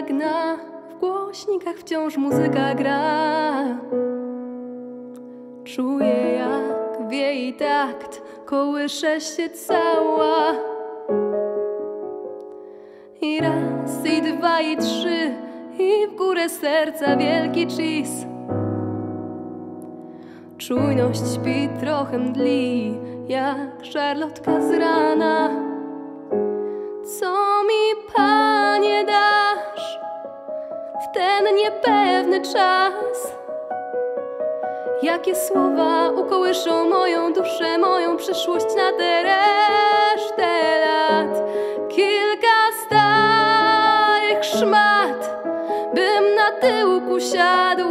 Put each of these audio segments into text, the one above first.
gna, w głośnikach wciąż muzyka gra. Czuję, jak wieje takt, kołysze się cała. I raz, i dwa, i trzy, i w górę serca wielki cheese. Czujność śpi, trochę mdli, jak szarlotka z rana. Co mi, Panie, dasz w ten niepewny czas? Jakie słowa ukołyszą moją duszę, moją przyszłość na tę resztę lat? Kilka starych szmat, bym na tyłku siadł.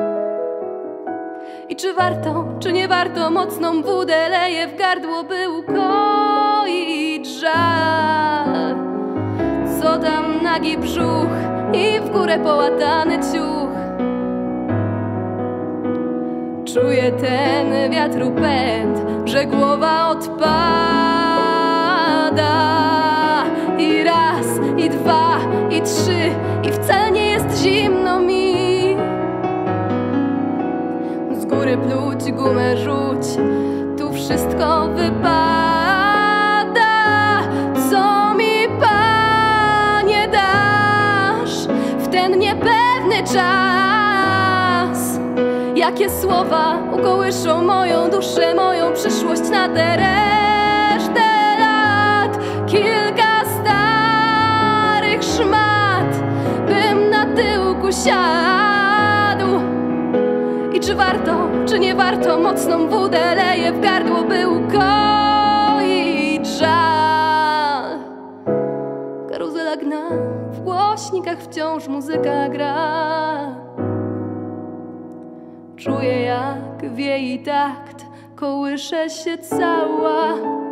I czy warto, czy nie warto, mocną wódę leję w gardło, by ukoić żal. Co tam nagi brzuch i w górę połatany ciuch. Czuję ten wiatru pęd, że głowa odpada. I raz, i dwa, i trzy, i wcale nie jest zimno mi. Z góry pluć, gumę rzuć, tu wszystko wypada. Co mi, Panie, dasz w ten niepewny czas? Jakie słowa ukołyszą moją duszę, moją przyszłość na tę resztę lat? Kilka starych szmat, bym na tyłku siadł. I czy warto, czy nie warto, mocną wódę leję w gardło, by ukoić żal. Karuzela gna, w głośnikach wciąż muzyka gra. Czuję, jak wieje takt, kołysze się cała.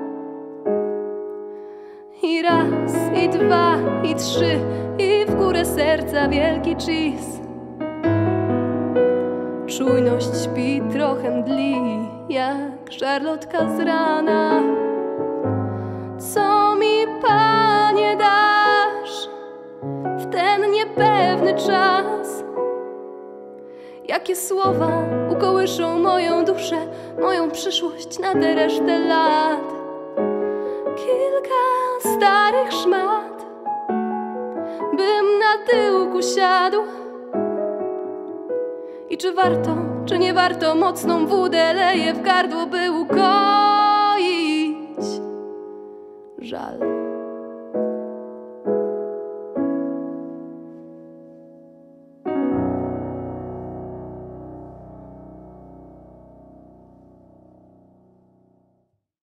I raz, i dwa, i trzy, i w górę serca wielki cheese. Czujność śpi, trochę mdli, jak szarlotka z rana. Co mi, Panie, dasz w ten niepewny czas? Jakie słowa ukołyszą moją duszę, moją przyszłość na tę resztę lat? Kilka starych szmat, bym na tyłku siadł. I czy warto, czy nie warto, mocną wódę leję w gardło, by ukoić żal.